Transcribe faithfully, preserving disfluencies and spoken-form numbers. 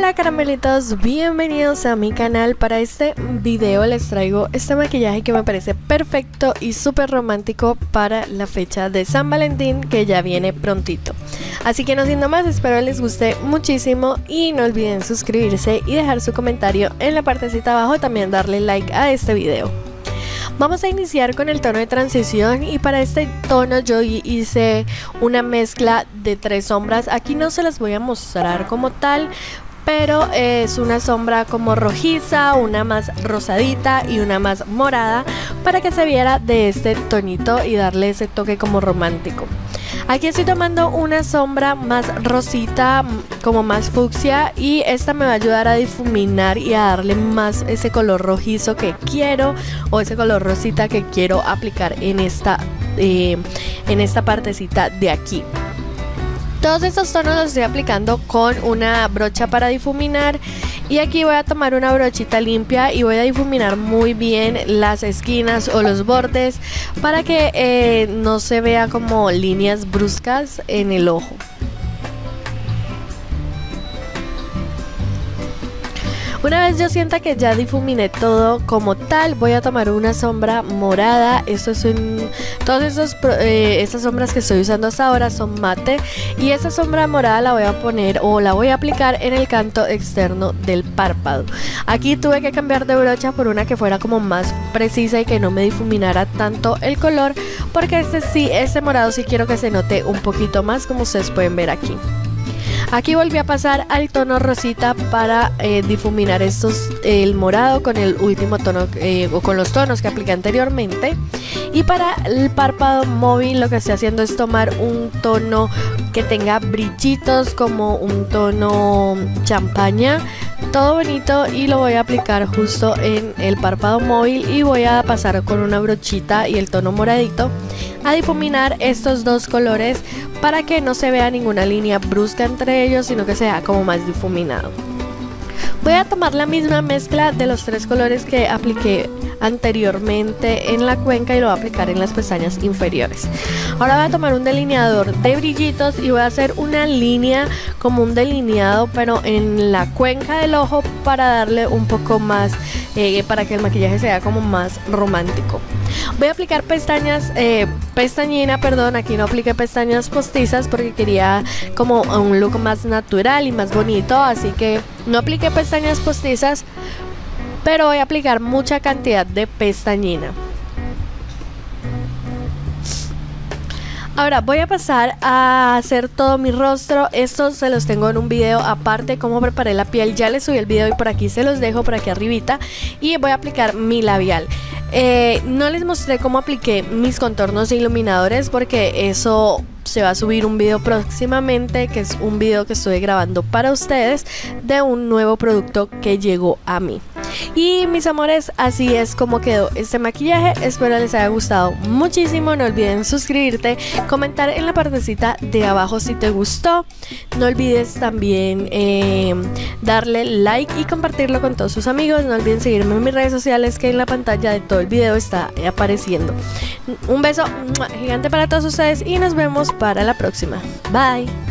Hola caramelitos, bienvenidos a mi canal. Para este video les traigo este maquillaje que me parece perfecto y súper romántico para la fecha de San Valentín, que ya viene prontito. Así que no siendo más, espero les guste muchísimo y no olviden suscribirse y dejar su comentario en la partecita abajo, también darle like a este video. Vamos a iniciar con el tono de transición y para este tono yo hice una mezcla de tres sombras. Aquí no se las voy a mostrar como tal, pero es una sombra como rojiza, una más rosadita y una más morada, para que se viera de este tonito y darle ese toque como romántico. Aquí estoy tomando una sombra más rosita, como más fucsia, y esta me va a ayudar a difuminar y a darle más ese color rojizo que quiero, o ese color rosita que quiero aplicar en esta, eh, en esta partecita de aquí. Todos estos tonos los estoy aplicando con una brocha para difuminar, y aquí voy a tomar una brochita limpia y voy a difuminar muy bien las esquinas o los bordes para que eh, no se vea como líneas bruscas en el ojo. Una vez yo sienta que ya difuminé todo como tal, voy a tomar una sombra morada. Esto es un, todas esos, eh, estas sombras que estoy usando hasta ahora son mate, y esa sombra morada la voy a poner o la voy a aplicar en el canto externo del párpado. Aquí tuve que cambiar de brocha por una que fuera como más precisa y que no me difuminara tanto el color, porque este sí, este morado sí quiero que se note un poquito más, como ustedes pueden ver aquí. Aquí volví a pasar al tono rosita para eh, difuminar estos, eh, el morado con el último tono eh, o con los tonos que apliqué anteriormente. Y para el párpado móvil lo que estoy haciendo es tomar un tono que tenga brillitos, como un tono champaña, todo bonito, y lo voy a aplicar justo en el párpado móvil, y voy a pasar con una brochita y el tono moradito a difuminar estos dos colores para que no se vea ninguna línea brusca entre ellos, sino que sea como más difuminado. Voy a tomar la misma mezcla de los tres colores que apliqué anteriormente en la cuenca y lo voy a aplicar en las pestañas inferiores. Ahora voy a tomar un delineador de brillitos y voy a hacer una línea como un delineado, pero en la cuenca del ojo, para darle un poco más, eh, para que el maquillaje sea como más romántico. Voy a aplicar pestañas, eh, pestañina, perdón, aquí no apliqué pestañas postizas porque quería como un look más natural y más bonito, así que no apliqué pestañas postizas, pero voy a aplicar mucha cantidad de pestañina. Ahora voy a pasar a hacer todo mi rostro. Estos se los tengo en un video aparte, cómo preparé la piel. Ya les subí el video y por aquí se los dejo, por aquí arribita. Y voy a aplicar mi labial. Eh, no les mostré cómo apliqué mis contornos e iluminadores porque eso se va a subir un video próximamente, que es un video que estoy grabando para ustedes de un nuevo producto que llegó a mí. Y mis amores, así es como quedó este maquillaje. Espero les haya gustado muchísimo. No olviden suscribirte, comentar en la partecita de abajo si te gustó. No olvides también eh, darle like y compartirlo con todos sus amigos. No olviden seguirme en mis redes sociales, que en la pantalla de todo el video está apareciendo. Un beso gigante para todos ustedes y nos vemos para la próxima. Bye.